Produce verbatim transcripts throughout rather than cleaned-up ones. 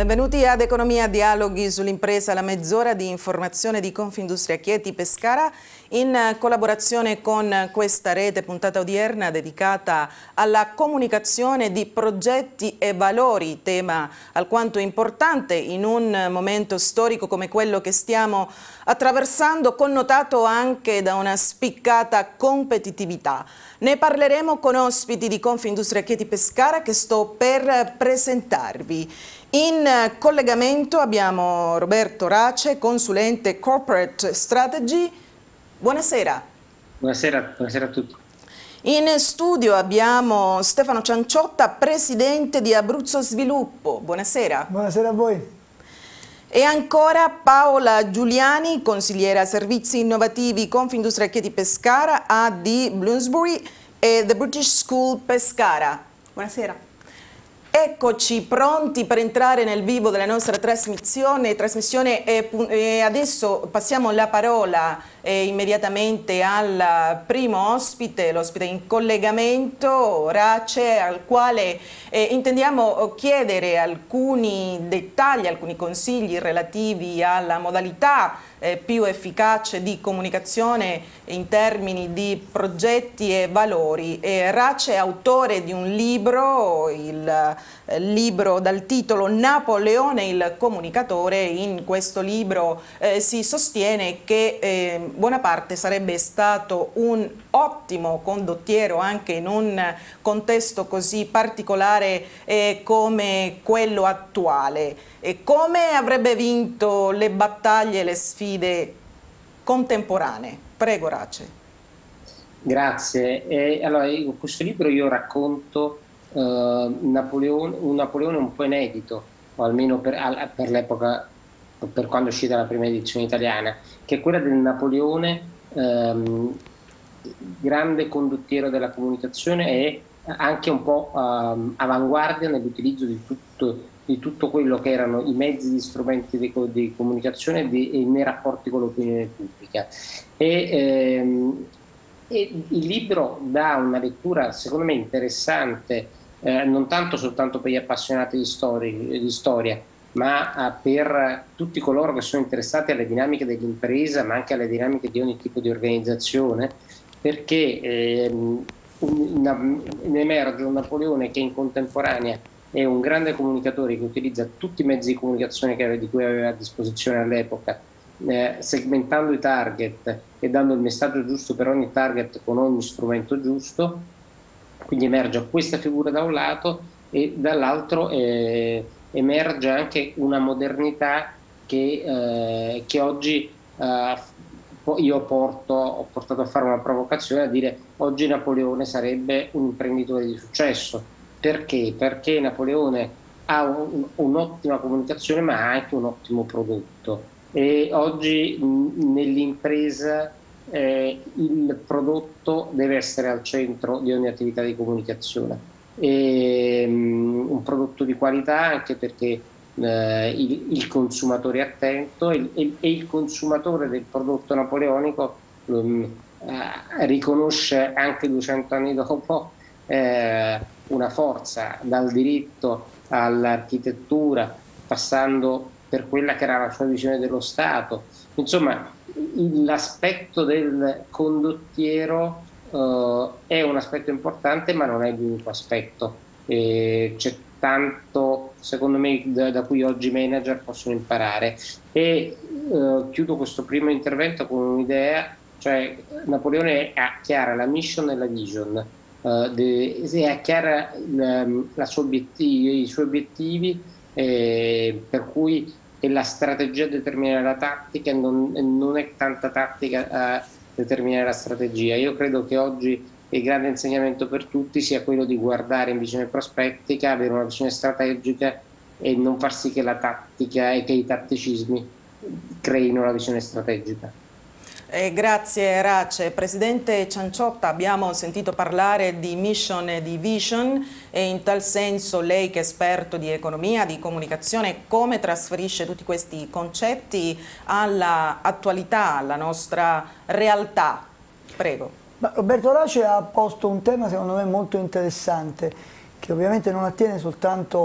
Benvenuti ad Economia Dialoghi sull'impresa, la mezz'ora di informazione di Confindustria Chieti Pescara in collaborazione con questa rete, puntata odierna dedicata alla comunicazione di progetti e valori, tema alquanto importante in un momento storico come quello che stiamo attraversando, connotato anche da una spiccata competitività. Ne parleremo con ospiti di Confindustria Chieti Pescara che sto per presentarvi. In collegamento abbiamo Roberto Race, consulente Corporate Strategy. Buonasera. Buonasera, buonasera a tutti. In studio abbiamo Stefano Cianciotta, presidente di Abruzzo Sviluppo. Buonasera. Buonasera a voi. E ancora Paola Giuliani, consigliera servizi innovativi Confindustria Chieti Pescara, A D Bloomsbury e The British School Pescara. Buonasera. Eccoci pronti per entrare nel vivo della nostra trasmissione, trasmissione e, e adesso passiamo la parola eh, immediatamente al primo ospite, l'ospite in collegamento, Race, al quale eh, intendiamo chiedere alcuni dettagli, alcuni consigli relativi alla modalità eh, più efficace di comunicazione in termini di progetti e valori. E Race è autore di un libro, il libro dal titolo Napoleone il comunicatore. In questo libro eh, si sostiene che eh, Bonaparte sarebbe stato un ottimo condottiero anche in un contesto così particolare eh, come quello attuale. E come avrebbe vinto le battaglie e le sfide contemporanee? Prego Race. Grazie. E allora, in questo libro io racconto Uh, Napoleone, un Napoleone un po' inedito, o almeno per, per l'epoca, per quando è uscita la prima edizione italiana, che è quella del Napoleone um, grande condottiero della comunicazione e anche un po' um, avanguardia nell'utilizzo di tutto, di tutto quello che erano i mezzi, gli strumenti di, di comunicazione e, di, e nei rapporti con l'opinione pubblica. E, um, e il libro dà una lettura secondo me interessante, eh, non tanto soltanto per gli appassionati di, story, di storia, ma eh, per tutti coloro che sono interessati alle dinamiche dell'impresa, ma anche alle dinamiche di ogni tipo di organizzazione, perché eh, un, emerge un Napoleone che in contemporanea è un grande comunicatore che utilizza tutti i mezzi di comunicazione che aveva, di cui aveva a disposizione all'epoca, Eh, segmentando i target e dando il messaggio giusto per ogni target con ogni strumento giusto. Quindi emerge questa figura da un lato e dall'altro eh, emerge anche una modernità che, eh, che oggi eh, io porto, ho portato a fare una provocazione, a dire oggi Napoleone sarebbe un imprenditore di successo. Perché? Perché Napoleone ha un'ottima un comunicazione ma ha anche un ottimo prodotto. E oggi nell'impresa eh, il prodotto deve essere al centro di ogni attività di comunicazione, e, um, un prodotto di qualità, anche perché eh, il, il consumatore è attento e, e, e il consumatore del prodotto napoleonico um, eh, riconosce anche duecento anni dopo eh, una forza, dal diritto all'architettura, passando per quella che era la sua visione dello Stato. Insomma, l'aspetto del condottiero uh, è un aspetto importante, ma non è l'unico aspetto. Eh, c'è tanto, secondo me, da, da cui oggi i manager possono imparare. E uh, chiudo questo primo intervento con un'idea, cioè Napoleone ha chiara la mission e la vision, uh, de, ha chiara la, la sua obiettivi, i suoi obiettivi, eh, per cui e la strategia determina la tattica, non, non è tanta tattica a determinare la strategia. Io credo che oggi il grande insegnamento per tutti sia quello di guardare in visione prospettica, avere una visione strategica e non far sì che la tattica e che i tatticismi creino la visione strategica. Eh, grazie Race. Presidente Cianciotta, abbiamo sentito parlare di mission e di vision, e in tal senso lei, che è esperto di economia, di comunicazione, come trasferisce tutti questi concetti all'attualità, alla nostra realtà? Prego. Ma Roberto Race ha posto un tema secondo me molto interessante, che ovviamente non attiene soltanto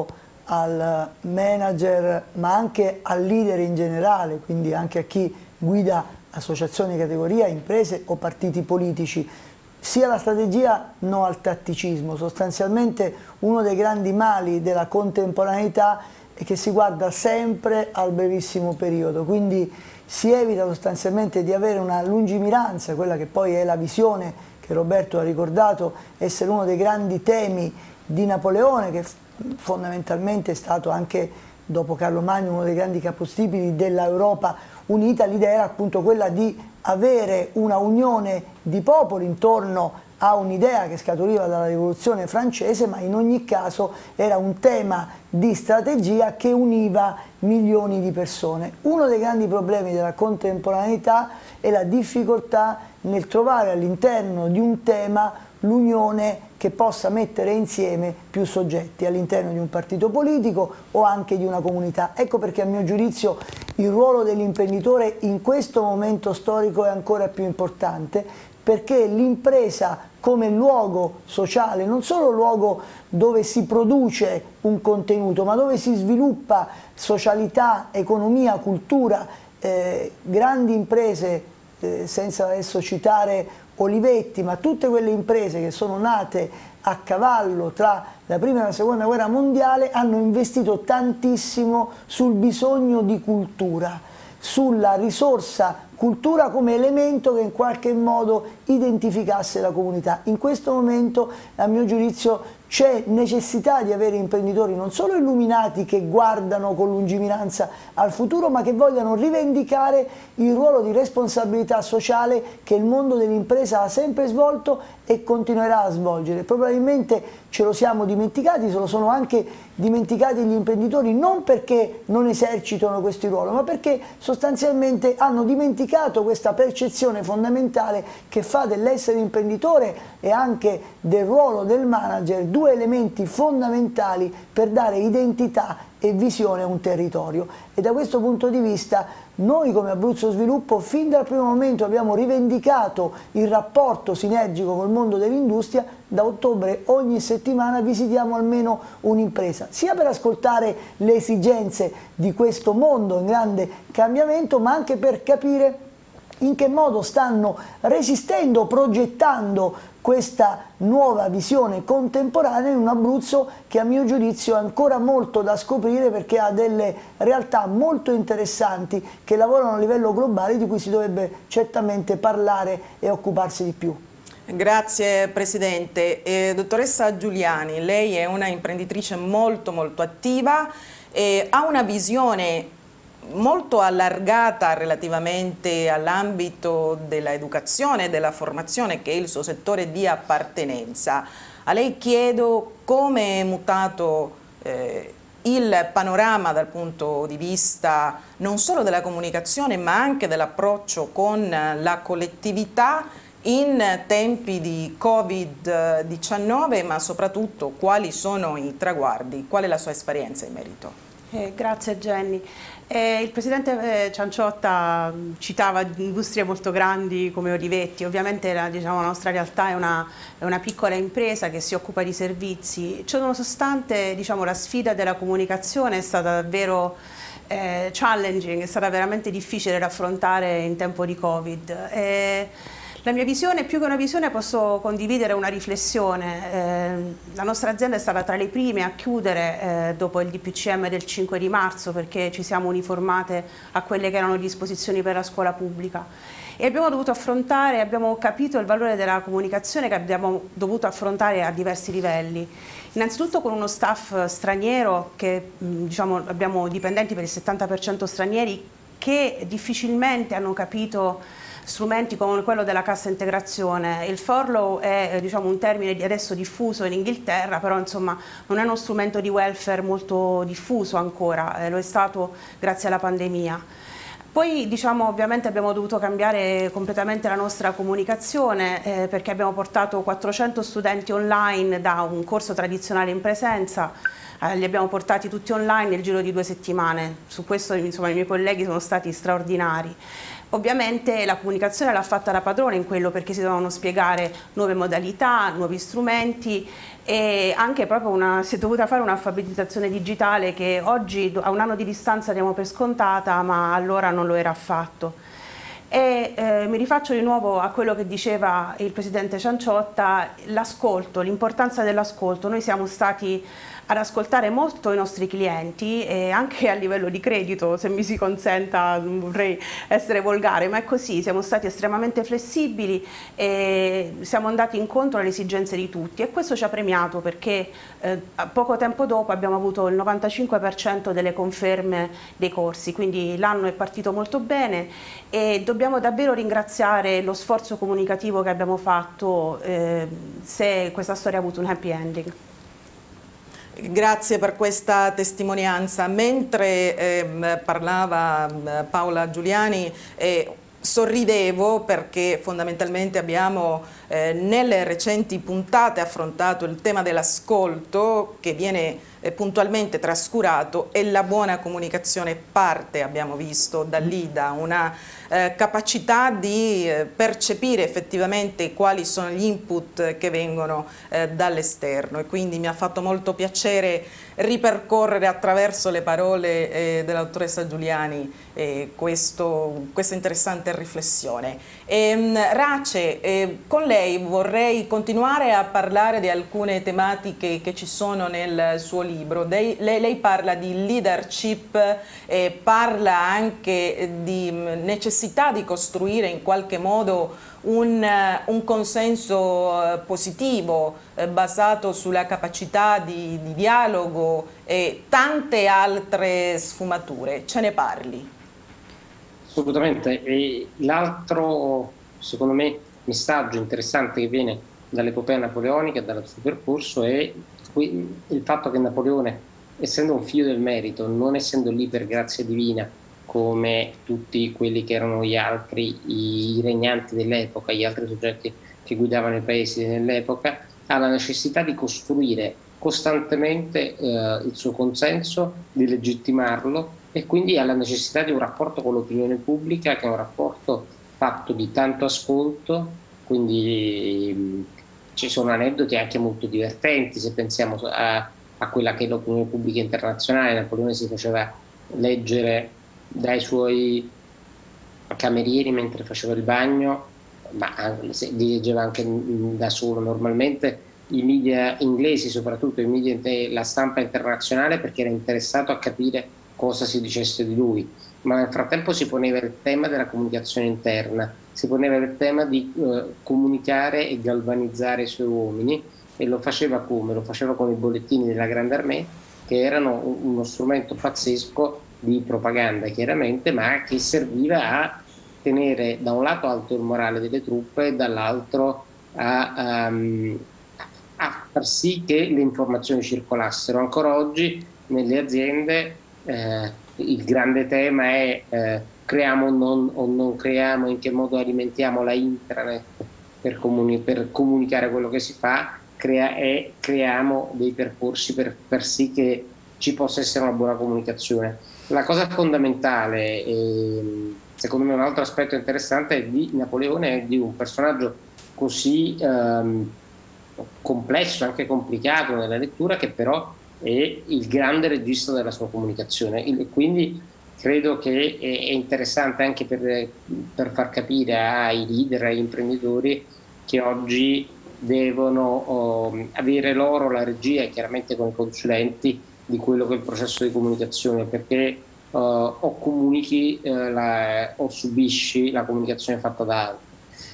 al manager, ma anche al leader in generale, quindi anche a chi guida associazioni di categoria, imprese o partiti politici. Sia la strategia, no al tatticismo. Sostanzialmente uno dei grandi mali della contemporaneità è che si guarda sempre al brevissimo periodo, quindi si evita sostanzialmente di avere una lungimiranza, quella che poi è la visione che Roberto ha ricordato essere uno dei grandi temi di Napoleone, che fondamentalmente è stato anche dopo Carlo Magno uno dei grandi capostipiti dell'Europa unita. L'idea era appunto quella di avere una unione di popoli intorno a un'idea che scaturiva dalla rivoluzione francese, ma in ogni caso era un tema di strategia che univa milioni di persone. Uno dei grandi problemi della contemporaneità è la difficoltà nel trovare all'interno di un tema l'unione che possa mettere insieme più soggetti all'interno di un partito politico o anche di una comunità. Ecco perché a mio giudizio il ruolo dell'imprenditore in questo momento storico è ancora più importante, perché l'impresa come luogo sociale, non solo luogo dove si produce un contenuto, ma dove si sviluppa socialità, economia, cultura, eh, grandi imprese, eh, senza adesso citare Olivetti, ma tutte quelle imprese che sono nate a cavallo tra la prima e la seconda guerra mondiale hanno investito tantissimo sul bisogno di cultura, sulla risorsa cultura come elemento che in qualche modo identificasse la comunità. In questo momento, a mio giudizio, c'è necessità di avere imprenditori non solo illuminati che guardano con lungimiranza al futuro, ma che vogliano rivendicare il ruolo di responsabilità sociale che il mondo dell'impresa ha sempre svolto e continuerà a svolgere. Probabilmente ce lo siamo dimenticati, se lo sono anche dimenticati gli imprenditori, non perché non esercitano questo ruolo, ma perché sostanzialmente hanno dimenticato questa percezione fondamentale che fa dell'essere imprenditore e anche del ruolo del manager due elementi fondamentali per dare identità e visione a un territorio. E da questo punto di vista noi come Abruzzo Sviluppo fin dal primo momento abbiamo rivendicato il rapporto sinergico col mondo dell'industria. Da ottobre ogni settimana visitiamo almeno un'impresa, sia per ascoltare le esigenze di questo mondo in grande cambiamento, ma anche per capire in che modo stanno resistendo, progettando questa nuova visione contemporanea in un Abruzzo che a mio giudizio ha ancora molto da scoprire, perché ha delle realtà molto interessanti che lavorano a livello globale, di cui si dovrebbe certamente parlare e occuparsi di più. Grazie Presidente. Eh, dottoressa Giuliani, lei è una imprenditrice molto molto attiva e ha una visione molto allargata relativamente all'ambito dell'educazione e della formazione, che è il suo settore di appartenenza. A lei chiedo come è mutato eh, il panorama dal punto di vista non solo della comunicazione ma anche dell'approccio con la collettività in tempi di Covid diciannove, ma soprattutto quali sono i traguardi, qual è la sua esperienza in merito? Eh, grazie Jenny. Eh, il Presidente Cianciotta citava industrie molto grandi come Olivetti. Ovviamente la, diciamo, la nostra realtà è una, è una piccola impresa che si occupa di servizi. Ciononostante, diciamo, la sfida della comunicazione è stata davvero eh, challenging, è stata veramente difficile da affrontare in tempo di Covid. Eh, La mia visione, più che una visione, posso condividere una riflessione. Eh, la nostra azienda è stata tra le prime a chiudere eh, dopo il D P C M del cinque di marzo, perché ci siamo uniformate a quelle che erano le disposizioni per la scuola pubblica. E abbiamo dovuto affrontare, abbiamo capito il valore della comunicazione che abbiamo dovuto affrontare a diversi livelli. Innanzitutto con uno staff straniero, che diciamo, abbiamo dipendenti per il settanta per cento stranieri, che difficilmente hanno capito strumenti come quello della cassa integrazione. Il furlough è diciamo, un termine adesso diffuso in Inghilterra, però insomma non è uno strumento di welfare molto diffuso ancora, eh, lo è stato grazie alla pandemia. Poi diciamo, ovviamente abbiamo dovuto cambiare completamente la nostra comunicazione eh, perché abbiamo portato quattrocento studenti online da un corso tradizionale in presenza eh, li abbiamo portati tutti online nel giro di due settimane. Su questo insomma, i miei colleghi sono stati straordinari. Ovviamente la comunicazione l'ha fatta da padrone in quello, perché si dovevano spiegare nuove modalità, nuovi strumenti, e anche proprio una, si è dovuta fare un'alfabetizzazione digitale che oggi a un anno di distanza diamo per scontata, ma allora non lo era affatto. E eh, mi rifaccio di nuovo a quello che diceva il Presidente Cianciotta, l'ascolto, l'importanza dell'ascolto. Noi siamo stati ad ascoltare molto i nostri clienti, e anche a livello di credito, se mi si consenta, non vorrei essere volgare, ma è così, siamo stati estremamente flessibili e siamo andati incontro alle esigenze di tutti, e questo ci ha premiato, perché eh, poco tempo dopo abbiamo avuto il novantacinque per cento delle conferme dei corsi, quindi l'anno è partito molto bene e dobbiamo davvero ringraziare lo sforzo comunicativo che abbiamo fatto eh, se questa storia ha avuto un happy ending. Grazie per questa testimonianza. Mentre eh, parlava eh, Paola Giuliani, eh, sorridevo perché fondamentalmente abbiamo eh, nelle recenti puntate affrontato il tema dell'ascolto, che viene eh, puntualmente trascurato, e la buona comunicazione parte, abbiamo visto, da lì, da una eh, capacità di eh, percepire effettivamente quali sono gli input che vengono eh, dall'esterno, e quindi mi ha fatto molto piacere ripercorrere attraverso le parole eh, della dottoressa Giuliani eh, questo, questa interessante riflessione. E, Race, eh, con lei vorrei continuare a parlare di alcune tematiche che ci sono nel suo libro. Lei, lei parla di leadership, eh, parla anche di necessità di costruire in qualche modo un, un consenso positivo eh, basato sulla capacità di, di dialogo e tante altre sfumature. Ce ne parli? Assolutamente. E l'altro, secondo me, messaggio interessante che viene dall'epopea napoleonica e dal suo percorso è il fatto che Napoleone, essendo un figlio del merito, non essendo lì per grazia divina come tutti quelli che erano gli altri, i regnanti dell'epoca, gli altri soggetti che guidavano i paesi nell'epoca, ha la necessità di costruire costantemente eh, il suo consenso, di legittimarlo, e quindi ha la necessità di un rapporto con l'opinione pubblica, che è un rapporto fatto di tanto ascolto. Quindi mh, ci sono aneddoti anche molto divertenti, se pensiamo a, a quella che è l'opinione pubblica internazionale. Napoleone si faceva leggere dai suoi camerieri mentre faceva il bagno, ma li leggeva anche da solo normalmente, i media inglesi, soprattutto i media, la stampa internazionale, perché era interessato a capire cosa si dicesse di lui. Ma nel frattempo si poneva il tema della comunicazione interna, si poneva il tema di eh, comunicare e galvanizzare i suoi uomini, e lo faceva come? Lo faceva con i bollettini della Grande Armée, che erano uno strumento pazzesco di propaganda, chiaramente, ma che serviva a tenere da un lato alto il morale delle truppe e dall'altro a, um, a far sì che le informazioni circolassero. Ancora oggi nelle aziende eh, il grande tema è eh, creiamo non, o non creiamo, in che modo alimentiamo la intranet per, comuni per comunicare quello che si fa, crea e creiamo dei percorsi per far sì che ci possa essere una buona comunicazione. La cosa fondamentale, e secondo me un altro aspetto interessante di Napoleone, è di un personaggio così ehm, complesso, anche complicato nella lettura, che però è il grande regista della sua comunicazione. Il, quindi credo che è, è interessante anche per, per far capire ai leader, agli imprenditori, che oggi devono oh, avere loro la regia, chiaramente con i consulenti, di quello che è il processo di comunicazione, perché uh, o comunichi uh, la, o subisci la comunicazione fatta da altri.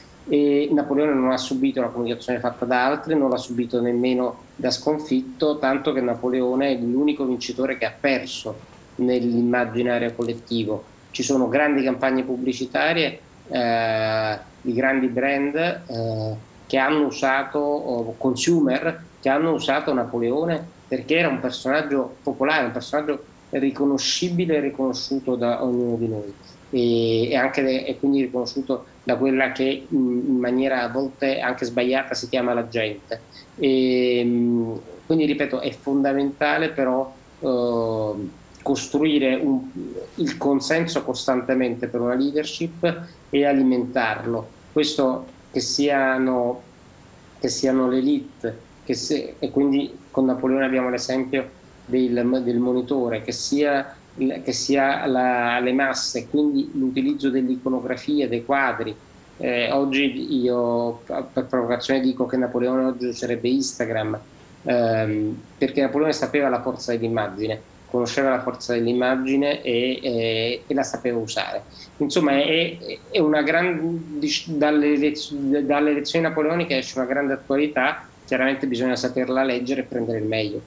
E Napoleone non ha subito la comunicazione fatta da altri, non l'ha subito nemmeno da sconfitto, tanto che Napoleone è l'unico vincitore che ha perso nell'immaginario collettivo. Ci sono grandi campagne pubblicitarie eh, di grandi brand eh, che hanno usato, o consumer, che hanno usato Napoleone, perché era un personaggio popolare, un personaggio riconoscibile e riconosciuto da ognuno di noi, e, e, anche, e quindi riconosciuto da quella che in maniera a volte anche sbagliata si chiama la gente. E, Quindi ripeto, è fondamentale però eh, costruire un, il consenso costantemente per una leadership e alimentarlo. Questo che siano, che siano l'elite, che se, e quindi con Napoleone abbiamo l'esempio del, del monitore, che sia, che sia la, le masse, quindi l'utilizzo dell'iconografia, dei quadri. Eh, oggi io per provocazione dico che Napoleone oggi userebbe Instagram, ehm, perché Napoleone sapeva la forza dell'immagine, conosceva la forza dell'immagine e, e, e la sapeva usare. Insomma, è, è una gran, dalle, elezioni, dalle elezioni napoleoniche esce una grande attualità, chiaramente bisogna saperla leggere e prendere il meglio.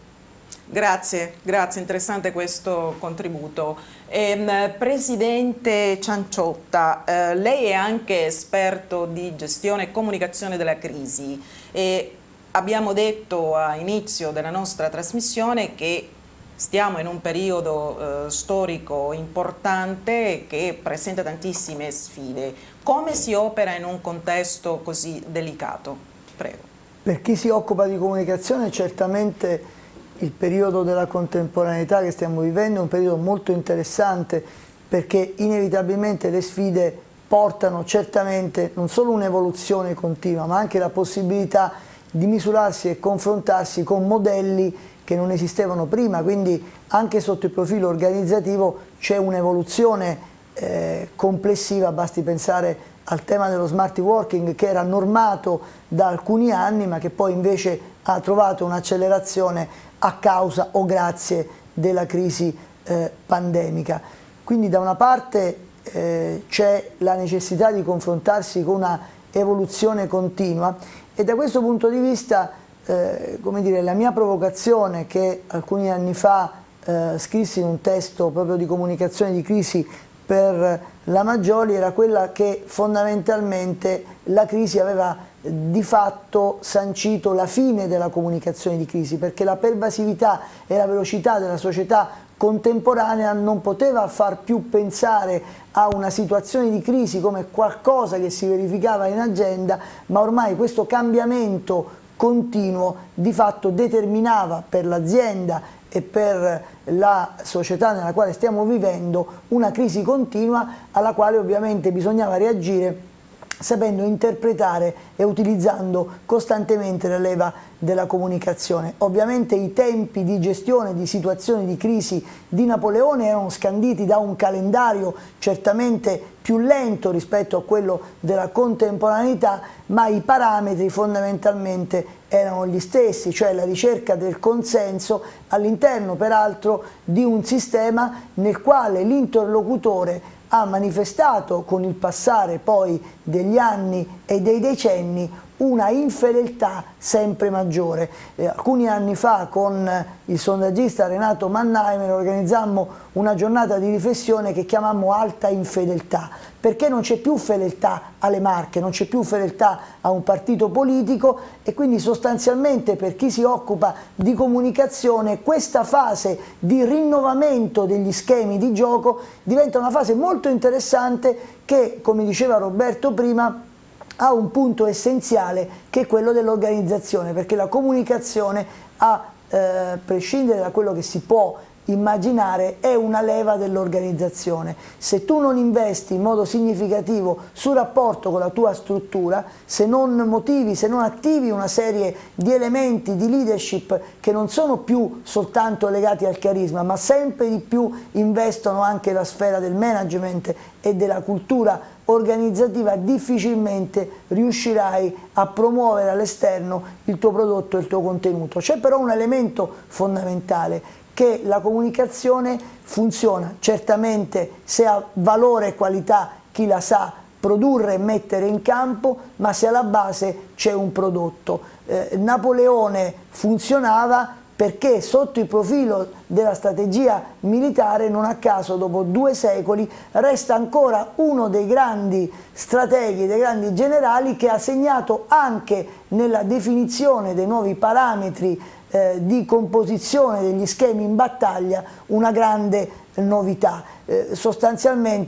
Grazie, grazie, interessante questo contributo. Eh, Presidente Cianciotta, eh, lei è anche esperto di gestione e comunicazione della crisi e abbiamo detto a inizio della nostra trasmissione che stiamo in un periodo eh, storico importante che presenta tantissime sfide. Come si opera in un contesto così delicato? Prego. Per chi si occupa di comunicazione certamente il periodo della contemporaneità che stiamo vivendo è un periodo molto interessante, perché inevitabilmente le sfide portano certamente non solo un'evoluzione continua, ma anche la possibilità di misurarsi e confrontarsi con modelli che non esistevano prima, quindi anche sotto il profilo organizzativo c'è un'evoluzione eh, complessiva. Basti pensare al tema dello smart working, che era normato da alcuni anni ma che poi invece ha trovato un'accelerazione a causa o grazie della crisi eh, pandemica. Quindi da una parte eh, c'è la necessità di confrontarsi con una evoluzione continua e da questo punto di vista eh, come dire, la mia provocazione, che alcuni anni fa eh, scrissi in un testo proprio di comunicazione di crisi per la Maggioli, era quella che fondamentalmente la crisi aveva di fatto sancito la fine della comunicazione di crisi, perché la pervasività e la velocità della società contemporanea non poteva far più pensare a una situazione di crisi come qualcosa che si verificava in agenda, ma ormai questo cambiamento continuo di fatto determinava per l'azienda e per la società nella quale stiamo vivendo una crisi continua alla quale ovviamente bisognava reagire sapendo interpretare e utilizzando costantemente la leva della comunicazione. Ovviamente i tempi di gestione di situazioni di crisi di Napoleone erano scanditi da un calendario certamente più lento rispetto a quello della contemporaneità, ma i parametri fondamentalmente erano gli stessi, cioè la ricerca del consenso all'interno peraltro di un sistema nel quale l'interlocutore ha manifestato con il passare poi degli anni e dei decenni una infedeltà sempre maggiore. Eh, alcuni anni fa con il sondaggista Renato Mannheimer organizzammo una giornata di riflessione che chiamammo Alta Infedeltà, perché non c'è più fedeltà alle marche, non c'è più fedeltà a un partito politico e quindi sostanzialmente per chi si occupa di comunicazione questa fase di rinnovamento degli schemi di gioco diventa una fase molto interessante che, come diceva Roberto prima, ha un punto essenziale che è quello dell'organizzazione, perché la comunicazione, a eh, prescindere da quello che si può immaginare, è una leva dell'organizzazione. Se tu non investi in modo significativo sul rapporto con la tua struttura, se non motivi, se non attivi una serie di elementi di leadership che non sono più soltanto legati al carisma, ma sempre di più investono anche la sfera del management e della cultura organizzativa, difficilmente riuscirai a promuovere all'esterno il tuo prodotto e il tuo contenuto. C'è però un elemento fondamentale, che la comunicazione funziona certamente se ha valore e qualità chi la sa produrre e mettere in campo, ma se alla base c'è un prodotto. Eh, Napoleone funzionava perché sotto il profilo della strategia militare, non a caso dopo due secoli, resta ancora uno dei grandi strateghi, dei grandi generali che ha segnato anche nella definizione dei nuovi parametri eh, di composizione degli schemi in battaglia una grande novità. Eh, sostanzialmente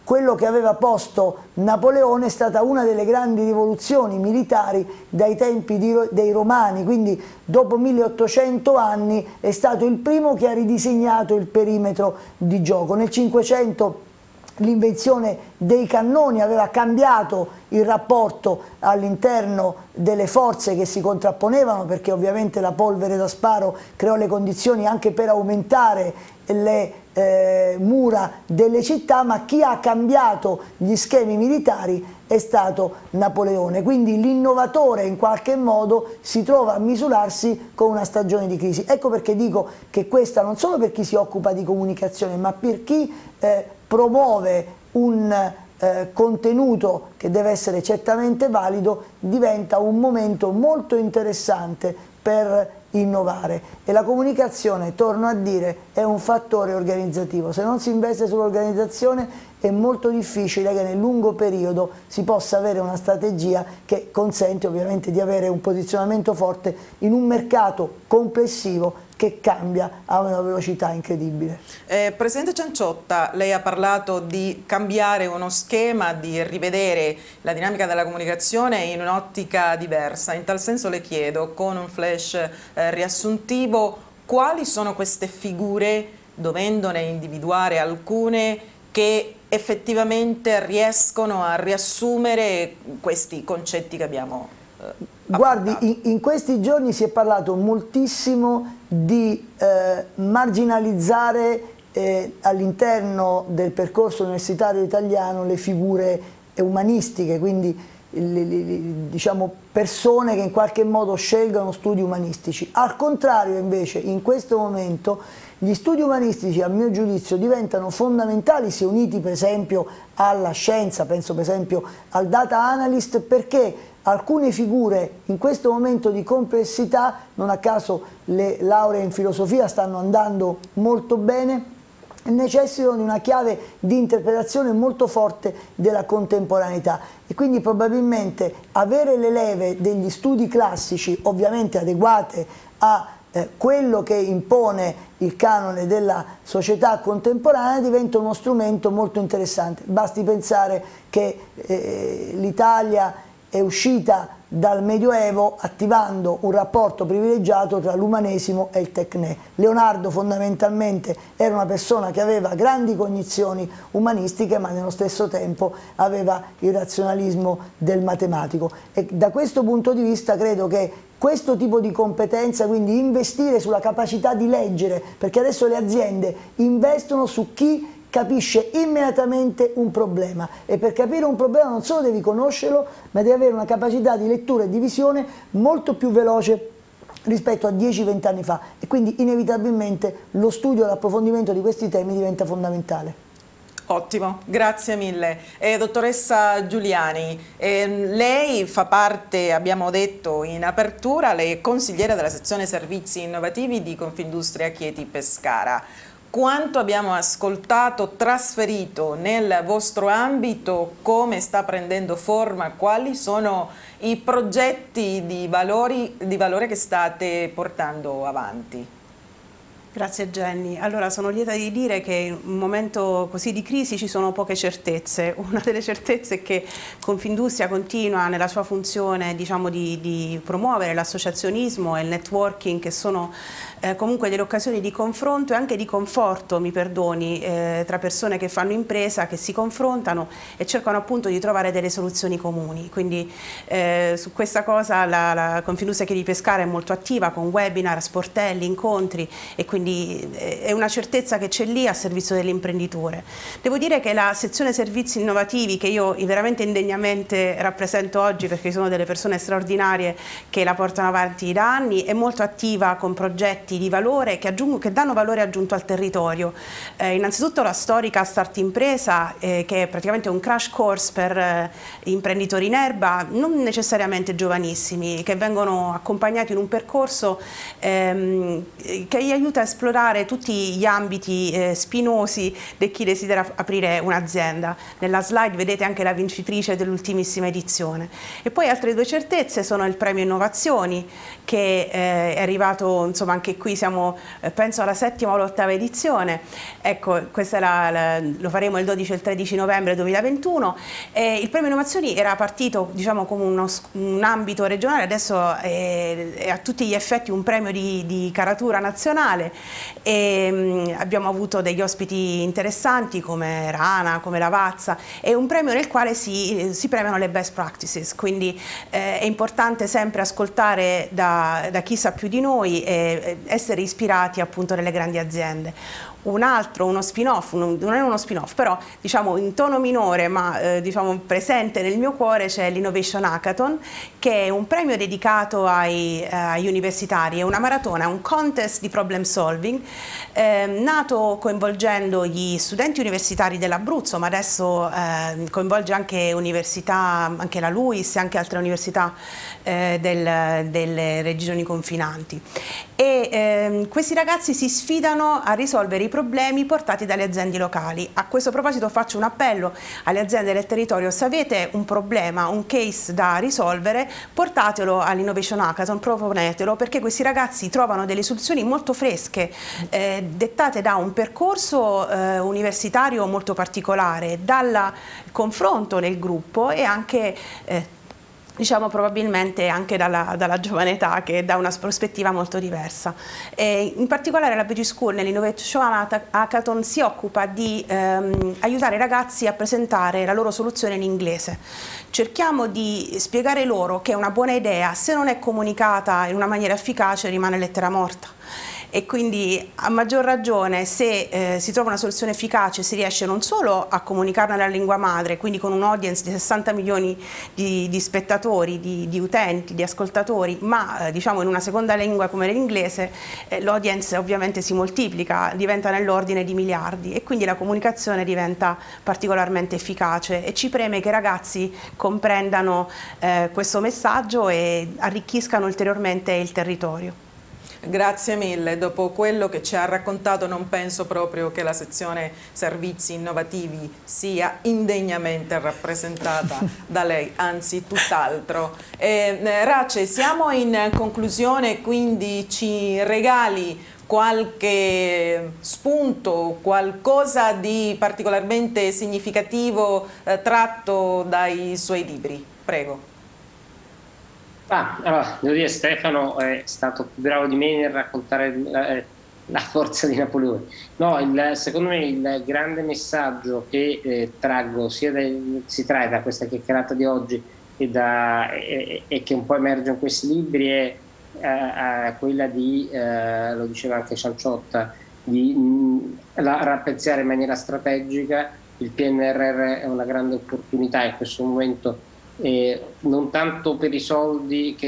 quello che aveva posto Napoleone è stata una delle grandi rivoluzioni militari dai tempi di, dei Romani, quindi dopo milleottocento anni è stato il primo che ha ridisegnato il perimetro di gioco. Nel Cinquecento l'invenzione dei cannoni aveva cambiato il rapporto all'interno delle forze che si contrapponevano, perché ovviamente la polvere da sparo creò le condizioni anche per aumentare le eh, mura delle città, ma chi ha cambiato gli schemi militari è stato Napoleone. Quindi l'innovatore in qualche modo si trova a misurarsi con una stagione di crisi. Ecco perché dico che questa, non solo per chi si occupa di comunicazione, ma per chi eh, promuove un eh, contenuto che deve essere certamente valido, diventa un momento molto interessante per innovare. E la comunicazione, torno a dire, è un fattore organizzativo. Se non si investe sull'organizzazione è molto difficile che nel lungo periodo si possa avere una strategia che consente ovviamente di avere un posizionamento forte in un mercato complessivo che cambia a una velocità incredibile. Eh, Presidente Cianciotta, lei ha parlato di cambiare uno schema, di rivedere la dinamica della comunicazione in un'ottica diversa. In tal senso le chiedo, con un flash eh, riassuntivo, quali sono queste figure, dovendone individuare alcune, che effettivamente riescono a riassumere questi concetti che abbiamo eh, Guardi, in, in questi giorni si è parlato moltissimo di eh, marginalizzare eh, all'interno del percorso universitario italiano le figure umanistiche, quindi le, le, diciamo, persone che in qualche modo scelgono studi umanistici. Al contrario, invece, in questo momento gli studi umanistici, a mio giudizio, diventano fondamentali se uniti per esempio alla scienza, penso per esempio al data analyst, perché alcune figure in questo momento di complessità, non a caso le lauree in filosofia stanno andando molto bene, necessitano di una chiave di interpretazione molto forte della contemporaneità e quindi probabilmente avere le leve degli studi classici, ovviamente adeguate a eh, quello che impone il canone della società contemporanea, diventa uno strumento molto interessante. Basti pensare che eh, l'Italia è uscita dal Medioevo attivando un rapporto privilegiato tra l'umanesimo e il tecnè. Leonardo fondamentalmente era una persona che aveva grandi cognizioni umanistiche, ma nello stesso tempo aveva il razionalismo del matematico. E da questo punto di vista credo che questo tipo di competenza, quindi investire sulla capacità di leggere, perché adesso le aziende investono su chi capisce immediatamente un problema, e per capire un problema non solo devi conoscerlo, ma devi avere una capacità di lettura e di visione molto più veloce rispetto a dieci venti anni fa, e quindi inevitabilmente lo studio e l'approfondimento di questi temi diventa fondamentale. Ottimo, grazie mille. Eh, dottoressa Giuliani, eh, lei fa parte, abbiamo detto in apertura, lei è consigliera della sezione servizi innovativi di Confindustria Chieti Pescara. Quanto abbiamo ascoltato, trasferito nel vostro ambito, come sta prendendo forma, quali sono i progetti di, valori, di valore che state portando avanti? Grazie Jenny. Allora, sono lieta di dire che in un momento così di crisi ci sono poche certezze. Una delle certezze è che Confindustria continua nella sua funzione, diciamo, di, di promuovere l'associazionismo e il networking, che sono eh, comunque delle occasioni di confronto e anche di conforto, mi perdoni, eh, tra persone che fanno impresa, che si confrontano e cercano appunto di trovare delle soluzioni comuni. Quindi eh, su questa cosa la, la Confindustria Chieti Pescara è molto attiva con webinar, sportelli, incontri, e quindi è una certezza che c'è lì a servizio dell'imprenditore. Devo dire che la sezione servizi innovativi, che io veramente indegnamente rappresento oggi perché sono delle persone straordinarie che la portano avanti da anni, è molto attiva con progetti di valore che, aggiungo, che danno valore aggiunto al territorio. Eh, innanzitutto la storica Start Impresa, eh, che è praticamente un crash course per eh, imprenditori in erba, non necessariamente giovanissimi, che vengono accompagnati in un percorso ehm, che gli aiuta a esplorare tutti gli ambiti eh, spinosi di chi desidera aprire un'azienda. Nella slide vedete anche la vincitrice dell'ultimissima edizione. E poi altre due certezze sono il premio Innovazioni, che eh, è arrivato, insomma anche qui siamo eh, penso alla settima o l'ottava edizione. Ecco, questa è la, la, lo faremo il dodici e il tredici novembre duemilaventuno. Eh, il premio Innovazioni era partito, diciamo, come uno, un ambito regionale, adesso è, è a tutti gli effetti un premio di, di caratura nazionale, e mh, abbiamo avuto degli ospiti interessanti come Rana, come Lavazza. È un premio nel quale si, si premiano le best practices, quindi eh, è importante sempre ascoltare da, da chi sa più di noi e essere ispirati appunto nelle grandi aziende. Un altro, uno spin-off, non è uno spin-off, però diciamo in tono minore ma eh, diciamo presente nel mio cuore, c'è l'Innovation Hackathon, che è un premio dedicato ai, eh, agli universitari, è una maratona, un contest di problem solving, eh, nato coinvolgendo gli studenti universitari dell'Abruzzo, ma adesso eh, coinvolge anche università, anche la LUISS e anche altre università eh, del, delle regioni confinanti. E eh, questi ragazzi si sfidano a risolvere i problemi portati dalle aziende locali. A questo proposito faccio un appello alle aziende del territorio: se avete un problema, un case da risolvere, portatelo all'Innovation Hackathon, proponetelo, perché questi ragazzi trovano delle soluzioni molto fresche, eh, dettate da un percorso eh, universitario molto particolare, dal confronto nel gruppo e anche eh, diciamo probabilmente anche dalla, dalla giovane età, che dà una prospettiva molto diversa. E in particolare la British School nell'Innovation Hackathon si occupa di ehm, aiutare i ragazzi a presentare la loro soluzione in inglese. Cerchiamo di spiegare loro che è una buona idea, se non è comunicata in una maniera efficace rimane lettera morta. E quindi a maggior ragione, se eh, si trova una soluzione efficace, si riesce non solo a comunicarla nella lingua madre, quindi con un audience di sessanta milioni di, di spettatori, di, di utenti, di ascoltatori, ma eh, diciamo in una seconda lingua come l'inglese, eh, l'audience ovviamente si moltiplica, diventa nell'ordine di miliardi, e quindi la comunicazione diventa particolarmente efficace, e ci preme che i ragazzi comprendano eh, questo messaggio e arricchiscano ulteriormente il territorio. Grazie mille, dopo quello che ci ha raccontato non penso proprio che la sezione servizi innovativi sia indegnamente rappresentata da lei, anzi tutt'altro. Eh, Race, siamo in conclusione, quindi ci regali qualche spunto, qualcosa di particolarmente significativo eh, tratto dai suoi libri, prego. Ah, allora, devo dire, Stefano è stato più bravo di me nel raccontare la, la forza di Napoleone. No, il, secondo me il grande messaggio che eh, traggo, sia dai, si trae da questa chiacchierata di oggi e, da, e, e che un po' emerge in questi libri, è eh, quella di, eh, lo diceva anche Cianciotta, di mh, la, rappezzare in maniera strategica. Il P N R R è una grande opportunità in questo momento, Eh, non tanto per i soldi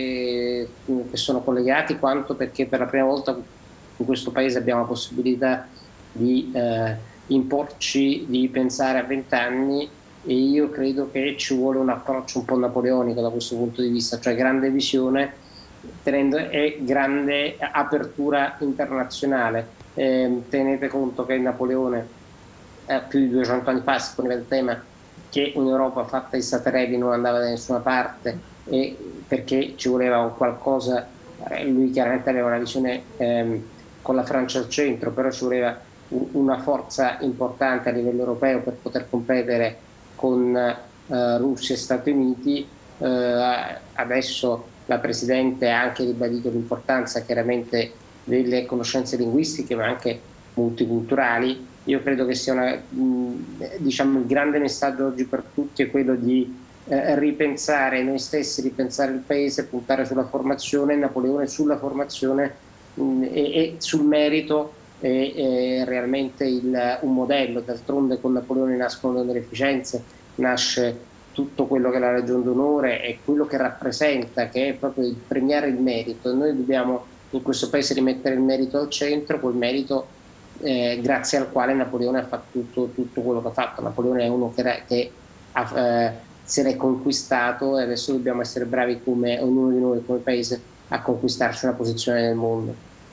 che, che sono collegati, quanto perché per la prima volta in questo paese abbiamo la possibilità di eh, imporci, di pensare a vent'anni, e io credo che ci vuole un approccio un po' napoleonico da questo punto di vista, cioè grande visione tenendo, e grande apertura internazionale. Eh, tenete conto che Napoleone eh, più di duecento anni fa si poneva il tema che un'Europa fatta di staterelli non andava da nessuna parte, e perché ci voleva un qualcosa, lui chiaramente aveva una visione ehm, con la Francia al centro, però ci voleva una forza importante a livello europeo per poter competere con eh, Russia e Stati Uniti. Eh, adesso la Presidente ha anche ribadito l'importanza chiaramente delle conoscenze linguistiche ma anche multiculturali. Io credo che sia una, diciamo, il grande messaggio oggi per tutti è quello di eh, ripensare noi stessi, ripensare il paese, puntare sulla formazione. Napoleone sulla formazione mh, e, e sul merito è, è realmente il, un modello. D'altronde con Napoleone nascono le beneficenze, nasce tutto quello che è la Legion d'Onore e quello che rappresenta, che è proprio il premiare il merito. Noi dobbiamo in questo paese rimettere il merito al centro, quel merito Eh, grazie al quale Napoleone ha fatto tutto, tutto quello che ha fatto. Napoleone è uno che, che ha, eh, se l'è conquistato, e adesso dobbiamo essere bravi come ognuno di noi come paese a conquistarci una posizione nel mondo.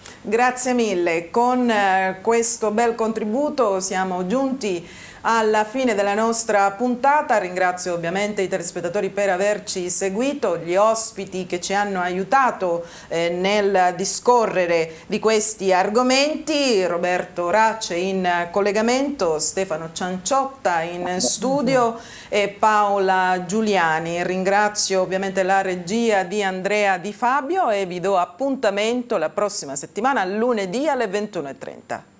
Grazie mille, con eh, questo bel contributo siamo giunti alla fine della nostra puntata. Ringrazio ovviamente i telespettatori per averci seguito, gli ospiti che ci hanno aiutato eh, nel discorrere di questi argomenti, Roberto Racce in collegamento, Stefano Cianciotta in studio e Paola Giuliani. Ringrazio ovviamente la regia di Andrea Di Fabio e vi do appuntamento la prossima settimana lunedì alle ventuno e trenta.